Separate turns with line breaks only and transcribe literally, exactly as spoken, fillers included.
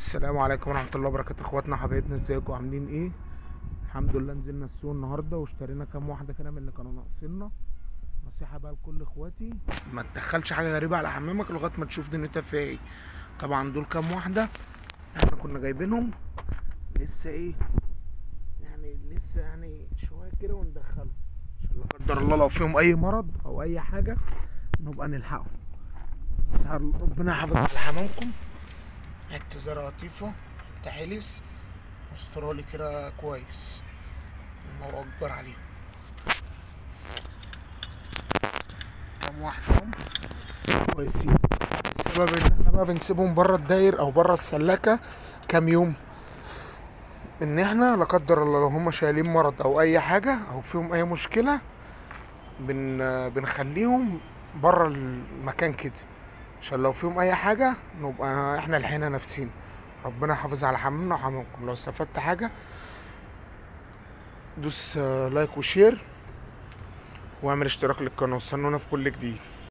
السلام عليكم ورحمة الله وبركاته. اخواتنا حبايبنا، ازيكم عاملين ايه؟ الحمد لله. نزلنا السوق النهارده واشترينا كام واحدة كده من اللي كانوا ناقصيننا. نصيحة بقى لكل اخواتي، ما تدخلش حاجة غريبة على حمامك لغاية ما تشوف دنيتها فيها ايه. طبعا دول كام واحدة احنا كنا جايبينهم لسه ايه يعني لسه يعني شوية كده وندخلهم عشان لا قدر الله لو فيهم اي مرض او اي حاجة نبقى نلحقهم. بس ربنا يحافظ على حمامكم. حتة زرع لطيفة، حتة حلس استرالي كده كويس، الله اكبر عليه. كام واحدة اهم كويسين. السبب ان احنا بقى بنسيبهم بره الداير او بره السلاكة كام يوم، ان احنا لا قدر الله لو هم شايلين مرض او اي حاجة او فيهم اي مشكلة بن بنخليهم بره المكان كده عشان لو فيهم اي حاجة نبقى احنا لحقنا نفسينا. ربنا يحافظ على حمامنا وحمامكم. لو استفدت حاجة دوس لايك وشير واعمل اشتراك للقناة، واستنونا في كل جديد.